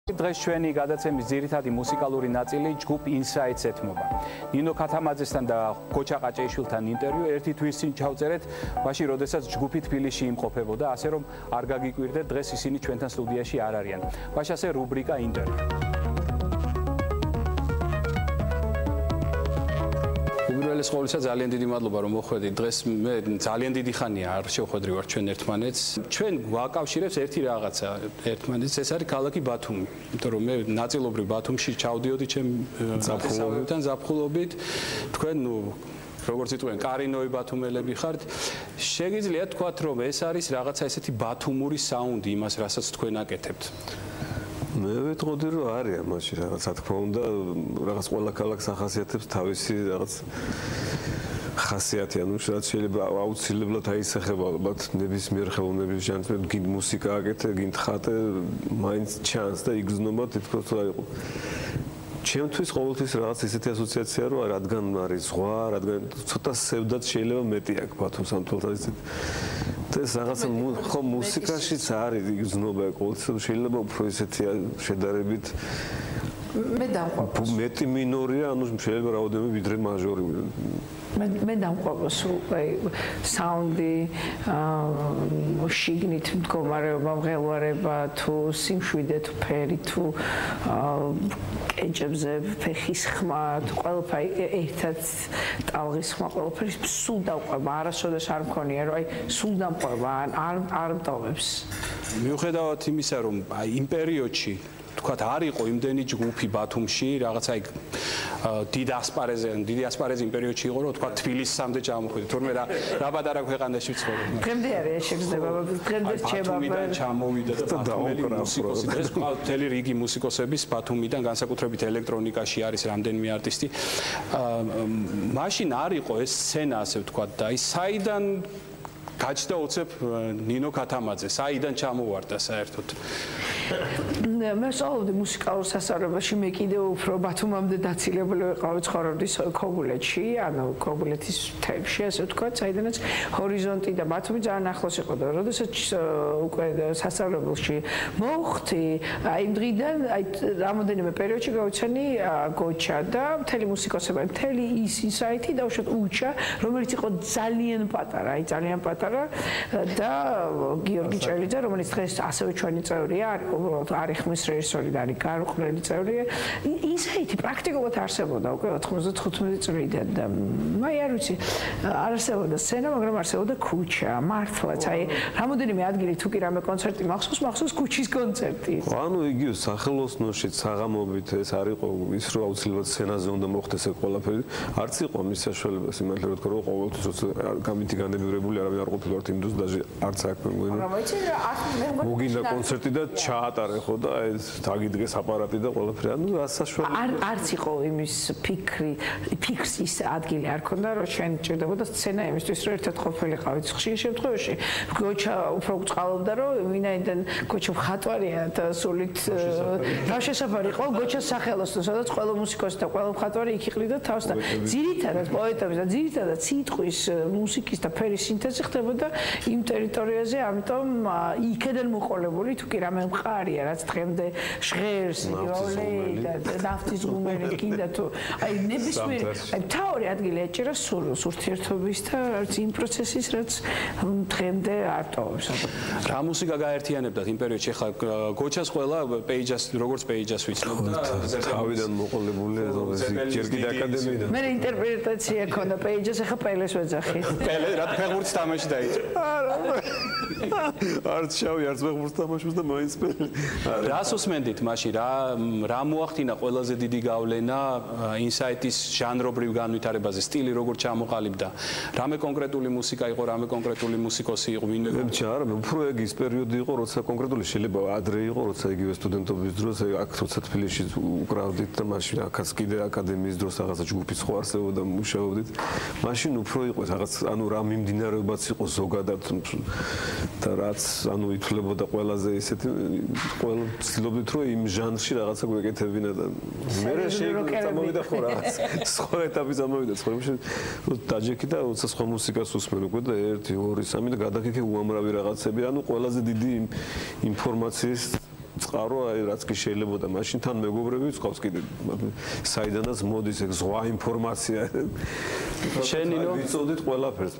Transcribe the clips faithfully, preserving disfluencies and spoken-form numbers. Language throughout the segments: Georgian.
დღეს ჩვენი გადაცემის ძირითადი მუსიკალური ნაწილი ჯგუფ Insights ეთმობა. ნინო ქათამაძესთან და გოჩა ყაჭეიშვილთან ინტერვიუ ერთი თვის წინ ჩავწერეთ, მაშინ როდესაც ჯგუფი თბილისში იმყოფებოდა, ასე რომ არ გაგიკვირდეთ, დღეს ისინი ჩვენთან სტუდიაში არ არიან. მაშინ ასე რუბრიკა ინტერვიუ. უბრალეს ყოველისა ძალიან დიდი მადლობა რომ მოხვედით. დღეს მე ძალიან დიდი ხანია არ შევხვედრი ვარ ჩვენ ერთმანეთს. ჩვენ გვაკავშირებს ერთი რაღაცა ერთმანეთს, ეს არის ქალაქი ბათუმი. იმიტომ რომ მე ნაწილობრივ ბათუმში ჩავდიოდი ჩემ ზაფხულობიდან, ზაფხულობით. თქვენ ნუ როგორც იტყვიან, კარინოი ბათუმელები ხართ. შეგიძლიათ თქვათ რომ ეს არის რაღაცა ესეთი ბათუმური საუნდი იმას, რასაც თქვენ აკეთებთ. მე ვიტყოდი რომ არის ამაში რაღაც რა თქმა უნდა რაღაც ყველა ქალაქს ახასიათებს თავისი რაღაც ხასიათი ანუ რაც შეიძლება აუცილებლად აისახება ალბათ ნებისმიერ ხელოვნების ჟანრს მე გინდ მუსიკა აკეთე გინდ ხატე მაინც ჩანს და იგრძნობა თითქოს რა იყო ჩემთვის ყოველთვის რაღაც ისეთი ასოციაცია რომ რადგან არის ზღვა რადგან ცოტა სევდაც შეიძლება მეტი აქვს ბათუმს ამ თვალსაზრისით და ეს რაღაცა ხო მუსიკაშიც არის იგრძნობა ყოველთვის შეიძლება უფრო ისეთი შედარებით მე დამყვარს მეტი მინორია ანუ შეიძლება რაოდენობა ვიდრე მაჟორი მე მე დამყვარს აი საუნდი შიგნით მდგომარეობა მღელვარება თუ სიმშვიდე თუ ფერი თუ კენჭებზე ფეხის ხმა თუ ყველაფერი ერთად ტალღის ხმა ყველაფერი სულ დავყვება არასოდეს არ მქონია რომ აი სულ დამყვება არ არ მტოვებს მიუხედავად იმისა რომ აი იმ პერიოდში თქვათ არ იყო იმდენი ჯგუფი ბათუმში რაღაცა იქ დიდ ასპარეზზე დიდი ასპარეზი იმ პერიოდში იყო რომ თქვათ თბილისამდე ჩამოხვიდეთ თორმე რა რა პატარა ქვეყანაში ვცხოვრობ დღემდე არის შეგრძნება დღემდე რჩება ბათუმიდან ჩამოვიდა და ბათუმელი მუსიკოსი დღეს მთელი რიგი მუსიკოსების ბათუმიდან განსაკუთრებით ელექტრონიკაში არის რამდენიმე არტისტი მაშინ არ იყო ეს სცენა ასე ვთქვათ და აი საიდან გაჩნდა უცებ ნინო ქათამაძე საიდან ჩამოვარდა საერთოდ მე სწავლობდი მუსიკალურ სასწავლებელში მე კიდევ უფრო ბათუმამდე დაცილებული ვიყავი ცხოვრობდი ქობულეთში ანუ ქობულეთის მთებში ასე ვთქვათ საიდანაც ჰორიზონტი და ბათუმი ძალიან ახლოს იყო და როდესაც უკვე სასწავლებელში მოვხდი აი იმ დღიდან აი რამოდენიმე პერიოდში გავიცანი გოჩა და მთელი მუსიკოსები მთელი ის ინსაიტი და უშუალოდ უჩა რომელიც იყო ძალიან პატარა აი ძალიან პატარა და გიორგი ჭელიძე რომელიც დღეს ასევე ჩვენი წევრია არის უბრალოდ არის ხმის რეჟისორი და არის გარუყრელი წევრია ინსაიტი პრაქტიკულად არსებობდა უკვე ოთხმოცდათხუთმეტი წლიდან და მე არ ვიცი არ არსებობდა სცენა მაგრამ არსებობდა ქუჩა მართლაც აი რამოდენიმე ადგილი თუ კი რამე კონცერტი მახსოვს მახსოვს ქუჩის კონცერტი ანუ იგივე სახელოსნოში საღამობით ეს არ იყო ის რომ აუცილებლად სცენაზე უნდა მოხდეს ეს ყველაფერი არც იყო მის საშუალებას იმართლა რომ თქო რომ ყოველთვის როცა გამითი განებივრებული არავინ არ ყოფილა თიმ დროს დაჟე არც აქ მეგონა მოგინდა კონცერტი და ჩაატარე ხო და ეს დაგიდგეს აპარატი და ყველაფერი ანუ რა საშუალება არ არც იყო იმის ფიქრი ფიქრს ის ადგილი არ ქონდა რომ ჩვენ ჭირდებოდა სცენა იმისთვის რომ ერთად ყოფილიყავით ხშირ შემთხვევაში გოჩა უფრო წყალობდა რომ ვინაიდან გოჩა მხატვარია და სულით თავშესაფარი იყო გოჩას სახელოსნო სადაც ყველა მუსიკოსი და ყველა მხატვარი იქ იყრიდა თავს და ძირითადად პოეტების და ძირითადად სიტყვის მუსიკის და ფერის სინთეზი ხდებოდა იმ ტერიტორიაზე ამიტომ იქედან მოყოლებული თუ კი რამე მყარია რაც დღემდე ჟღერს იოლე და ნაფტის ღუმელი კიდე თუ აი ნებისმიერ აი თავი ადგილი ეჭირა სურვილს ურთიერთობის და რაც იმ პროცესის რაც დღემდე არ ტოვებს რა მუსიკა გაერთიანებდათ იმ პერიოდში ხა გოჩას ყველა პეიჯას როგორც პეიჯას ვიცნობ და თავიდან მოყოლებული ჯერ კიდე აკადემიიდან მე ინტერპრეტაცია ქონდა პეიჯას ახლა პელეს ვეძახი პელე რა ფეხბურთის თამაში დაიწყო არა არც შავი არც ფეხბურთის თამაშობს და მაინც პელე რას უსმენდით მაშინ რა რა მოახდინა ყველაზე დიდი გავლენა ინსაიტის ჟანრობრივ განვითარებაზე სტილი როგორ ჩამოყალიბდა რამე კონკრეტული მუსიკა იყო რამე კონკრეტული მუსიკოსი იყო ვინმე არა მე უფრო ეგ ის პერიოდი იყო როცა კონკრეტული შეიძლება ადრე იყო როცა იგივე სტუდენტობის დროს აქ როცა თბილისში უკრავდით და მაშინ აქაც კიდე აკადემიის დროს რაღაცა ჯგუფიც ხო არსებობდა მუშაობდით მაშინ უფრო იყო რაღაც ანუ რა მიმდინარეობაც იყო ზოგადად და რაც ანუ ითვლებოდა ყველაზე ისეთი ყველა ცდილობდით რომ იმ ჟანრში რაღაცა გვეკეთებინა და მე შემოვიდა ხო რაღაც სხვა ეტაპი გამოვიდა სხვა იმში დაჯექი და როცა სხვა მუსიკას უსმენ უკვე და ერთი ორი სამი და გადაგიქე უამრავი რაღაცები ანუ ყველაზე დიდი ინფორმაციის წყარო, აი რაც კი შეიძლება და მაშინ თან მეგობრებიც ყავს კიდე საიდანაც მოდის ეგ ზღვა ინფორმაცია. შენინო ვიცოდით ყველაფერს.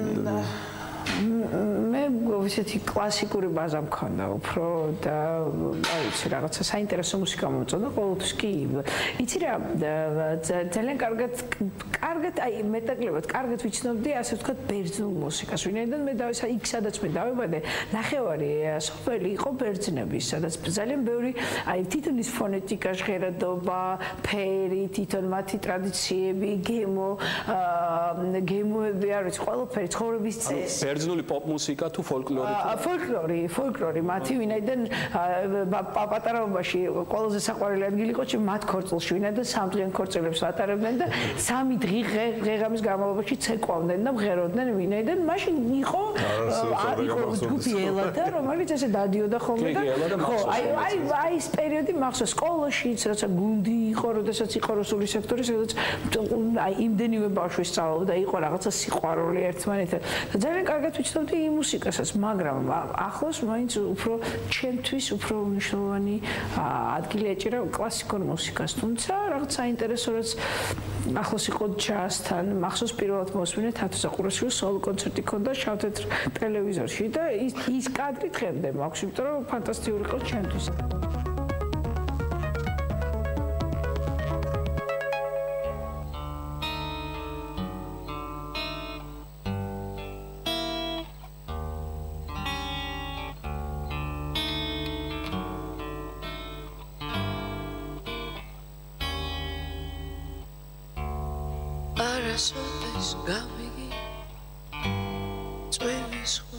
მე ისეთი კლასიკური ბაზა მქონდა უფრო და აი ვიცი რაღაცა საინტერესო მუსიკა მომწონდა ყოველთვის კი იცი რა ძალიან კარგად კარგად აი მეტაკლებად კარგად ვიცნობდი ასე ვთქვათ ბერძნულ მუსიკას ვინაიდან მე დავისა იქ სადაც მე დავებადე ნახევარი სოფელი იყო ბერძნების სადაც ძალიან ბევრი აი თვითონ ის ფონეტიკა ჟღერადობა ფერი თვითონ მათი ტრადიციები გემო გემოები არ ვიცი ყველაფერი ცხოვრების წესი ბერძნული პოპ მუსიკა თუ ფოლკლორი თუ ფოლკლორი ფოლკლორი მათი ვინაიდან პატარაობაში ყველაზე საყვარელი ადგილი იყო ჩემ მათ ქორწილში ვინაიდან სამდღიან ქორწილებს ატარებდნენ და სამი დღე ღეღამის განმავლობაში ცეკვავდნენ და მღეროდნენ ვინაიდან მაშინ იყო იყო ჯგუფი ელადა რომელიც ესე დადიოდა ხოლმე და ხო აი აი აი ეს პერიოდი მახსოვს სკოლაშიც რაცა გუნდი იყო როდესაც იყო რუსული სექტორი სადაც აი იმდენივე ბავშვი სწავლობდა იყო რაღაცა სიყვარული ერთმანეთთან და ძალიან კარგად ვიცნობდი იმ მუსიკასაც, მაგრამ ახლოს მაინც უფრო ჩემთვის უფრო მნიშვნელოვანი ადგილი ეჭირა კლასიკურ მუსიკას. თუმცა რაღაც საინტერესო რაც ახლოს იყო ჯაზთან, მახსოვს პირველად მოსვინე თათო საყურაშვილის სოლო კონცერტი ქონდა შავ-თეთრ ტელევიზორში და ის ის კადრი დღემდე მაქვს, იმიტომ რომ ფანტასტიკური იყო ჩემთვის. Arasodis gamigi Tveviswa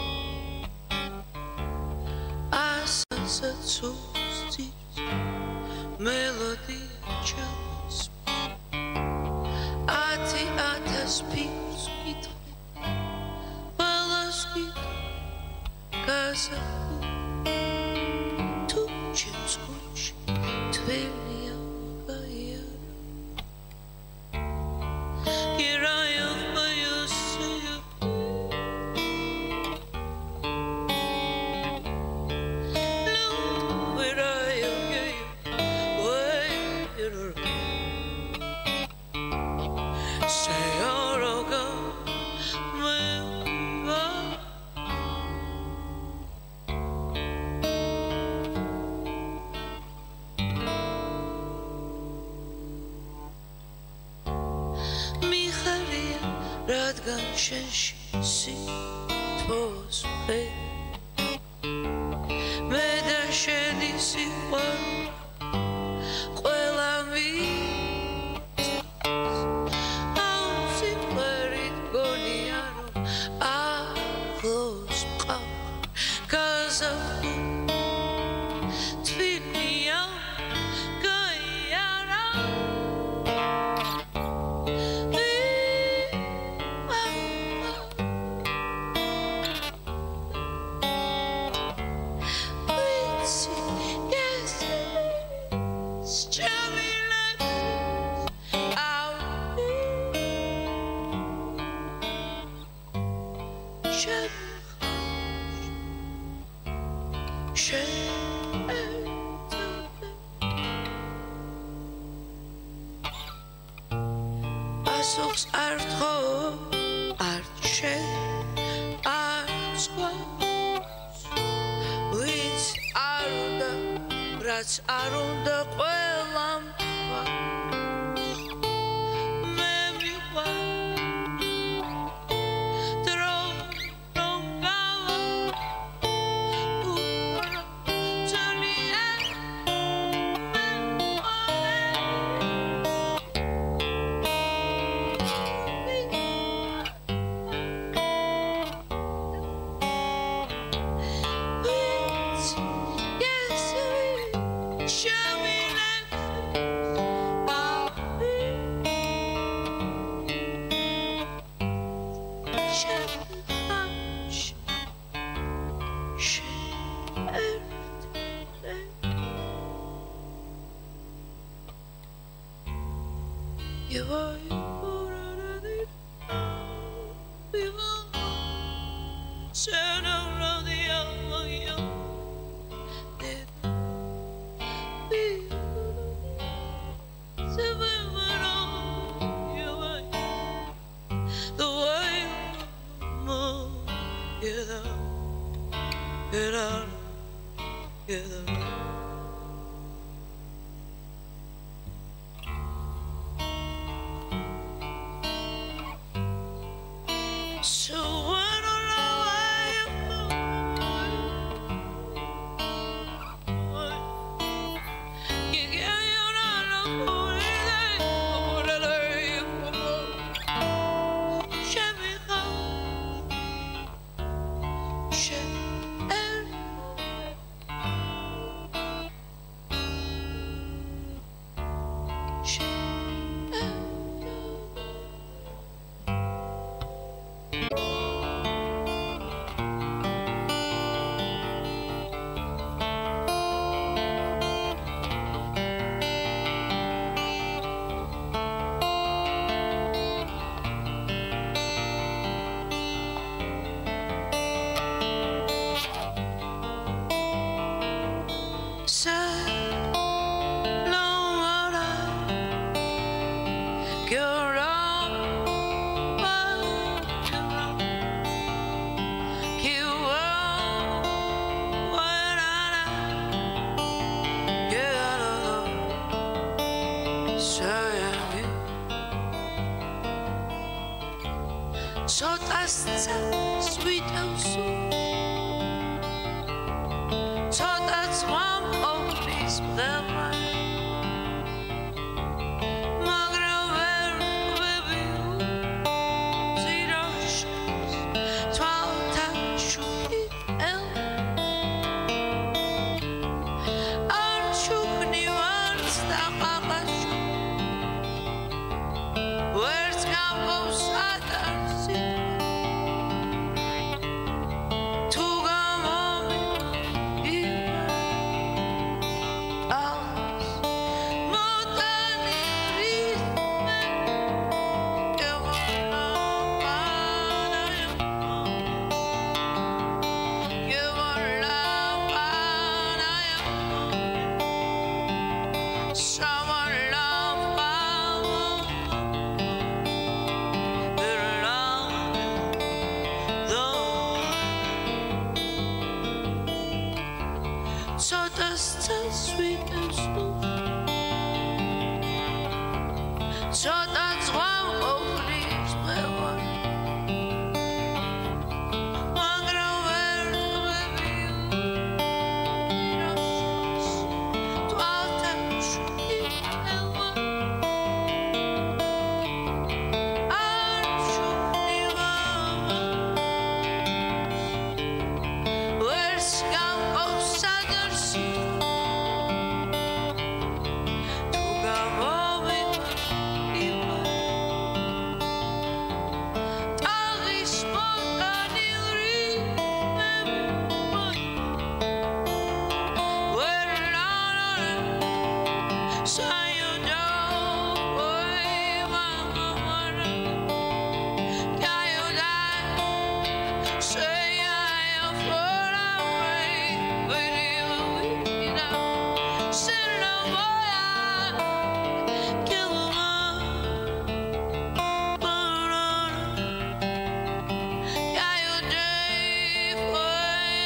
Asansatsustis Melody chels Ati atas pius kitri Balas kitri Kazaku Tu chemskuch Tvenia gaya Here I am by your side. Look where I am, where you're say you're all gone, Radgan shenshi si tvos pe Meda sheni si waru Qwela mi Au si parit goni aro Avlos mqav Kazafu Tvini yam Gayara Assoks artho arche artsqos Lis arunda rats arunda qwelam me miqva Dro rongala Ura Julia You are already we will turn around the young So I don't know why you you get you don't know who it is, what it is, should be gone, should end. So that's sweet and sweet. So that's one of these memories. So that's the sweet and smooth. So that's why hopefully it's my one. I'm gonna wear the baby to all time sweet and one. I'm sure where's gone outside the sea.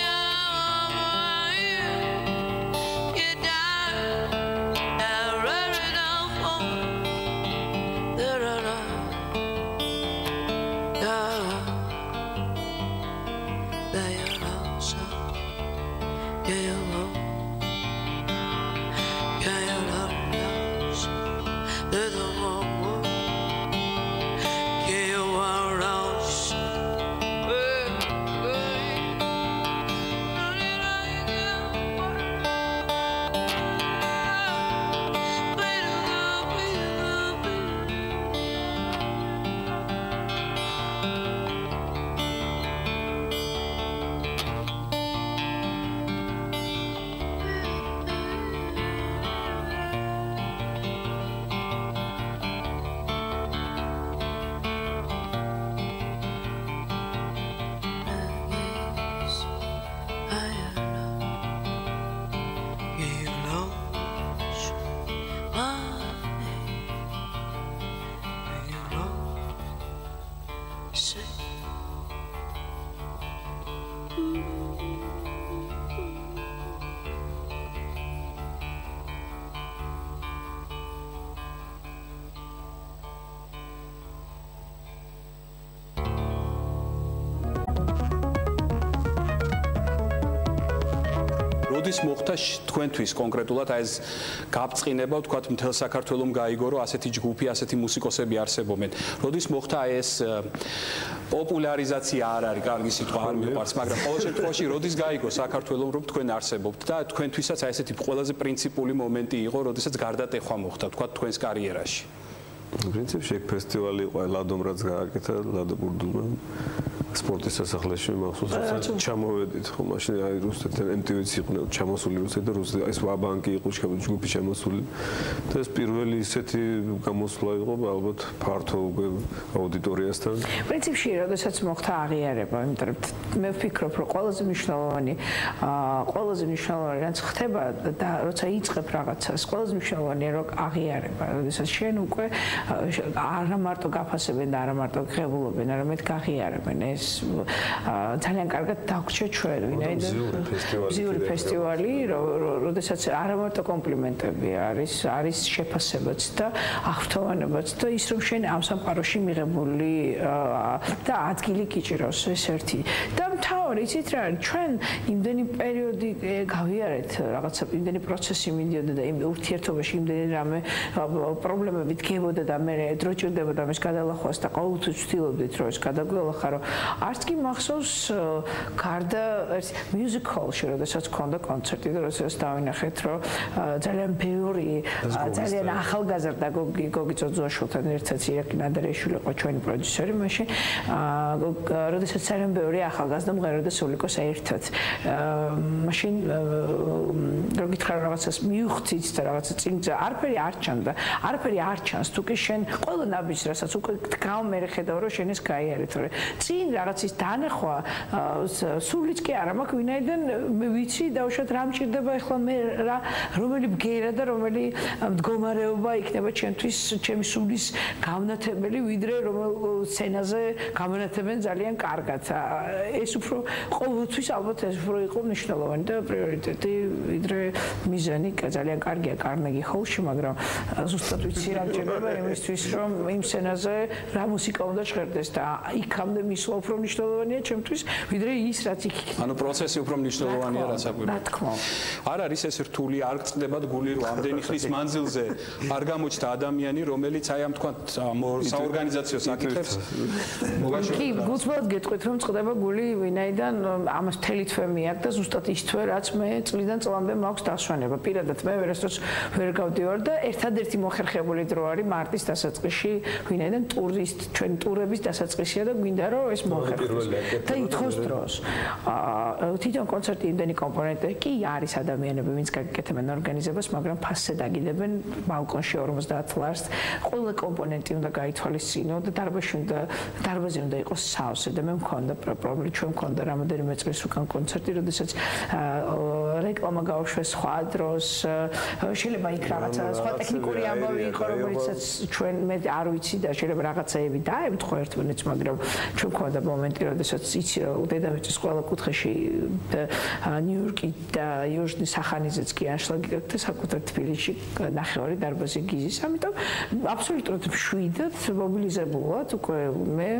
Run როდის მოხდა თქვენთვის კონკრეტულად აი ეს გაბწყინება, ვთქვათ, მთელ საქართველოს გაიგო, რომ ასეთი ჯგუფი, ასეთი მუსიკოსები არსებობენ. როდის მოხდა აი ეს პოპულარიზაცია არ არის, კარგი სიტყვა არ მიყვარს, მაგრამ ყოველ შემთხვევაში როდის გაიგო საქართველოს, რომ თქვენ არსებობთ და თქვენთვისაც აი ესეთი ყველაზე პრინციპული მომენტი იყო, როდესაც გარდატეხვა მოხდა, ვთქვათ, თქვენს კარიერაში. პრინციპში ეგ ფესტივალი იყო, ლადომ რაც გააკეთა, ლადო ბურდულმა სპორტის სასახლეში მახსოვს ჩამოვედით ხო მაშინ აი რუსეთთან ემ ტი ვიც იყო ჩამოსული რუსეთი და რუსეთი ეს ვაბანკი იყო ჯგუფი ჩამოსული და ეს პირველი ისეთი გამოსვლა იყო ალბათ ფართო აუდიტორიასთან პრინციპში როდესაც მოხდა აღიარება იმიტომ რომ მე ვფიქრობ რომ ყველაზე მნიშვნელოვანი ყველაზე მნიშვნელოვანი რაც ხდება და როცა იწყებ რაღაცას ყველაზე მნიშვნელოვანია რომ აღიარება როდესაც შენ უკვე არა მარტო გაფასებენ და არა მარტო ღებულობენ არამედ გაღიარებენ ეს ძალიან კარგად დაგვრჩა ჩვენ ვინაიდან ზიური ფესტივალი როდესაც არა მარტო კომპლიმენტები არის არის შეფასებაც და აღფრთოვანებაც და ის რომ შენ ამ სამყაროში მიღებული და ადგილი გიჭირავს ეს ერთი და მთავარი იცით რა ჩვენ იმდენი პერიოდი გავიარეთ რაღაცა იმდენი პროცესი მიდიოდა და იმ ურთიერთობაში იმდენი რამე პრობლემები დგებოდა და მე დრო ჭირდებოდა მის გადალახვას და ყოველთვის ვცდილობდით რომ ეს გადაგველახა რომ არც კი მახსოვს გარდა ეს მუსიკალში როდესაც ქონდა კონცერტი და როდესაც დავინახეთ რომ ძალიან ბევრი ძალიან ახალგაზრდა გოგი გოგი ძოძუაშვილთან ერთად ირაკი ნადარეიშვილი იყო ჩვენი პროდიუსერი მაშინ როდესაც ძალიან ბევრი ახალგაზრდა მღეროდა სულიკოს ერთად მაშინ რო გითხრა რაღაცას მივხვდით და რაღაცა წინძა არაფერი არ ჩანდა არაფერი არ ჩანს თუ კი შენ ყველა ნაბიჯს რასაც უკვე გამერე ხედავ რომ შენ ეს გაიარე თორე წინ რაღაცის დანახვა სულიც კი არა მაქვს ვინაიდან მე ვიცი დავუშვათ რა მჭირდება ახლა მე რა რომელი ბგერა და რომელი მდგომარეობა იქნება ჩემთვის ჩემი სულის გავნათებელი ვიდრე რომელ სცენაზე გამონათებენ ძალიან კარგად ეს უფრო ყოველთვის ალბათ ეს უფრო იყო მნიშვნელოვანი და პრიორიტეტი ვიდრე მიზანი ძალიან კარგია კარნეგი ჰოლში მაგრამ ზუსტად ვიცი რა მჭირდება იმისთვის რომ იმ სცენაზე რა მუსიკა უნდა ჟღერდეს და იქამდე მისვლა უფრო მნიშვნელოვანია ჩემთვის ვიდრე ის რაც იქ ანუ პროცესი უფრო მნიშვნელოვანია რაც აკვირვება რა თქმა უნდა არ არის ეს რთული არ გწდებათ გული რომ ამდენი ხნის მანძილზე არ გამოჩნდა ადამიანი რომელიც აი ამ თქვა საორგანიზაციო საკითხებს მოგაშორდა კი გულწრფელად გეტყვით რომ წდება გული ვინაიდან ამას მთელი თვე მიაქვს და ზუსტად ის თვე რაც მე წლიდან წლამდე მაქვს დასვენება პირადად მე ვერასდროს ვერ გავდივარ და ერთადერთი მოხერხებული დრო არის მარტის დასაწყისში ვინაიდან ტურის ჩვენ ტურების დასაწყისია და გვინდა რომ ეს მოხერხდეს და ითხოვს დროს თვითონ კონცერტი იმდენი კომპონენტი კი არის ადამიანები ვინც გაკეთებენ ორგანიზებას მაგრამ ფასზე დაგიდებენ ბალკონში ორმოცდაათ ლარს ყველა კომპონენტი უნდა გაითვალისწინო და დარბაზში უნდა დარბაზი უნდა იყოს სავსე და მე მქონდა პრობლემა ჩვენ მქონდა რამოდენიმე წლის უკან კონცერტი როდესაც რეკლამა გავუშვეს სხვა დროს შეიძლება იქ რაღაცა სხვა ტექნიკური ამბავი იყო რომელიცაც ჩვენ მე არ ვიცი და შეიძლება რაღაცაები დაემთხვა ერთმანეთს მაგრამ ჩვენ მქონდა მომენტი როდესაც იცი რომ დედამიწის ყველა კუთხეში ნიუ-იორკი და იუჟნი სახანიზეც კი ანშლაგი გაქვს და საკუთარ თბილისში ნახევარი დარბაზი გიზის ამიტომ აბსოლუტურად მშვიდად მობილიზებულად უკვე მე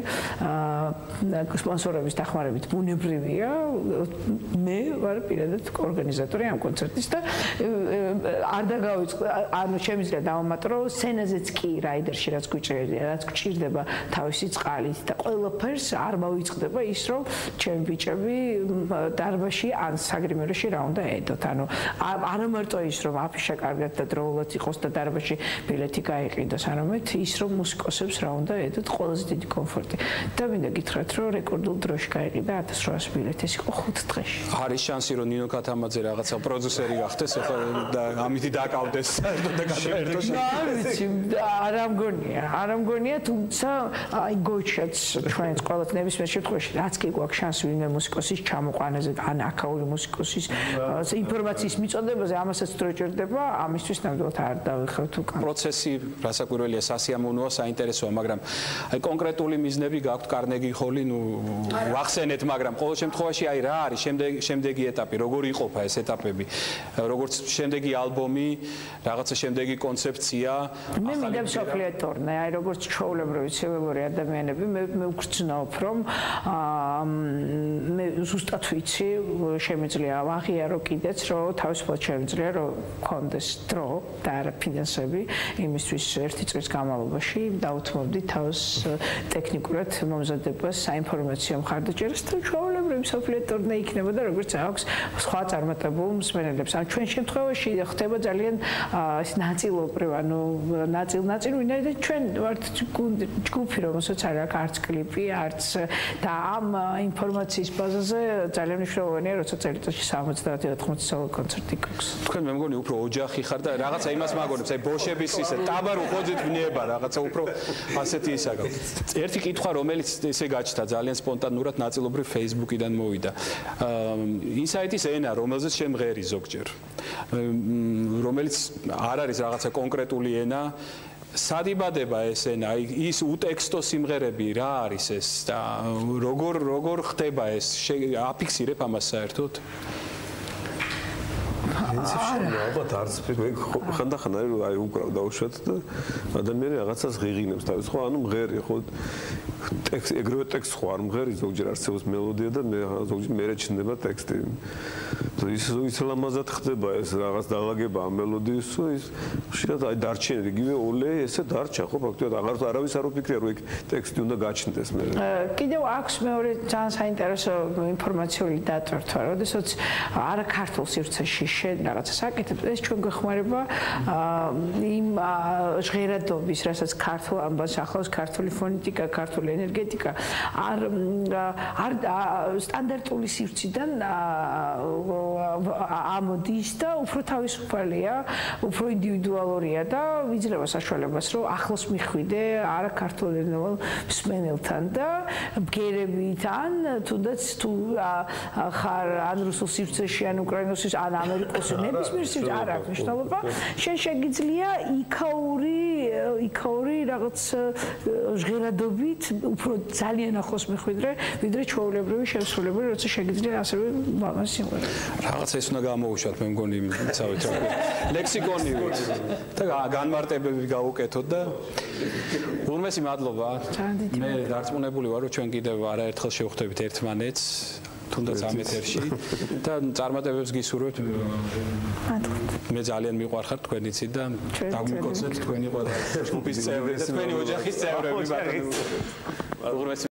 სპონსორების დახმარებით ბუნებრივია მე ვარ პირადად ორგანიზატორი ამ კონცერტის და არ დაგავიწყდა ანუ შემიძლია დავამატრო სცენაზეც კი რაიდერში რაც გვიჭირდება რაც გვჭირდება თავისი წყალით და ყველაფერს არ მოვიწყდება ის რომ ჩემი ბიჭები დარბაზში ან საგრიმეროში რა უნდა ედოთ ანუ არა მარტო ის რომ აფიშა კარგად და დროულად იყოს და დარბაზში ბილეთი გაიყიდოს არამედ ის რომ მუსიკოსებს რა უნდა ედოთ ყველაზე დიდი კომფორტი და მინდა გითხრათ რომ რეკორდულ დროში გაიყიდა ათას რვაას ბილეთი ეს იყო ხუთ დღეში არის შანსი რომ ნინო კათამაძე რაღაცა პროდიუსერი გახდეს ახლა და ამითი დაკავდეს საერთოდ და გადაერთოს არ ვიცი არა მგონია არა მგონია თუმცა აი გოჩაც ჩვენს ყოველთ ნებისმიერ შემთხვევაში რაც კი გვაქვს შანსი ვინმე მუსიკოსის ჩამოყვანაზე ან აქაური მუსიკოსის ინფორმაციის მიწოდებაზე ამასაც დრო ჭირდება ამისთვის ნამდვილად არ დავიხევთ უკან პროცესი რასაკვირველია სასიამოვნოა საინტერესოა მაგრამ აი კონკრეტული მიზნები გაქვთ კარნეგი ჰოლი ნუ ვახსენეთ მაგრამ ყოველ შემთხვევაში აი რა არის შემდეგი შემდეგი ეტაპი როგორი იყოფა ეს ეტაპები. როგორც შემდეგი ალბომი, რაღაცა შემდეგი კონცეფცია. მე მინდა მსოფლიო ტურნე, აი როგორც ჩვეულებრივი ცივილური ადამიანები, მე მე ვგრძნობ, რომ მე ზუსტად ვიცი, შემიძლია აღიარო კიდეც, რომ თავისუფლად შემიძლია, რომ კონდეს დრო და არა ფინანსები, იმისთვის ერთი წლის განმავლობაში დავუთმობდი თავს ტექნიკურად მომზადებას, საინფორმაციო მხარდაჭერას და ჩვეულებრივი მსოფლიო ტურნე იქნებოდა, როგორც აქვს სხვა წარმატებულ მსმენელებს. ან ჩვენ შემთხვევაში ხდება ძალიან ეს ნაწილობრივ, ანუ ნაწილ-ნაწილ, ვინაიდან ჩვენ ვართ ჯგუფი, რომელსაც არ აქვს არც კლიპი, არც და ამ ინფორმაციის ბაზაზე ძალიან მნიშვნელოვანია, როცა წელიწადში სამოცდაათი ათმოცი სოლო კონცერტი გვაქვს. თქვენ მე მგონი უფრო ოჯახი ხარ და რაღაცა იმას მაგონებს, აი ბოშების ისე ტაბარო ხოძით ვნიება, რაღაცა უფრო ასეთი ისა გაქვს. ერთი კითხვა, რომელიც ესე გაჩნდა ძალიან სპონტანურად, ნაწილობრივ Facebook-იდან მოვიდა. ინსაიტის ენა, რომელზეც შემღერი ზოგჯერ, რომელიც არ არის რაღაცა კონკრეტული ენა, სად იბადება ეს ენა, ის უტექსტო სიმღერები რა არის ეს და როგორ როგორ ხდება ეს, აფიქსირებ ამას საერთოდ? ალბათ არც ხანდახან აი უკრავ დაუშვათ და ადამიანი რაღაცას ღიღინებს თავის ხო ანუ მღერი ხო ტექსტ ეგრევე ტექსტ ხო არ მღერი ზოგჯერ არსებობს მელოდია და მე ზოგჯერ მე რეჩნდება ტექსტი ის ის ლამაზად ხდება ეს რაღაც დაალაგება ამ მელოდიის ის შეიძლება აი დარჩენილი იგივე ოლე ესე დარჩა ხო ფაქტობრივად აღარ არავის არ უფიქრია რომ ეგ ტექსტი უნდა გაჩნდეს მე კიდევ აქვს მეორე ძალიან საინტერესო ინფორმაციული დატვირთვა როდესაც არა ქართულ სივრცეში შენ რაღაცა საკეთებ ეს ჩვენ გვეხმარება იმ ჟღერადობის რასაც ქართულ ამბავს ახლავს ქართული ფონეტიკა ქართული ენერგეტიკა არ არ სტანდარტული სივრციდან ამოდის და უფრო თავისუფალია, უფრო ინდივიდუალურია და ვიძლევა საშუალებას, რომ ახლოს მიხვიდე არა ქართულენოვან მსმენელთან და ბგერებით ან თუნდაც თუ ხარ ან რუსულ სივრცეში, ან უკრაინულ ან ამერიკულში ნებისმიერ სივრცეში არ აქვს მნიშვნელობა. შენ შეგიძლია იქაური იქაური რაღაც ჟღერადობით უფრო ძალიან ახლოს მიხვიდრე, ვიდრე ჩვეულებრივი შემსრულებელი, როცა შეგიძლია ასევე ბალანსი სიმღერა. რაღაცა ეს უნდა გამოუშვათ, მე მგონი, ცავით რა. ლექსიკონი და განმარტებები გავუკეთოთ და ურმესი მადლობა. მე დარწმუნებული ვარ, რომ ჩვენ კიდევ არაერთხელ შევხვდებით ერთმანეთს. თუნდაც ამ ეთერში და წარმატებებს გისურვებთ. მე ძალიან მიყვარხარ თქვენიცი და დაგვიკოცეთ თქვენი ყველა ჯგუფის წევრები და თქვენი ოჯახის წევრები ბატონო.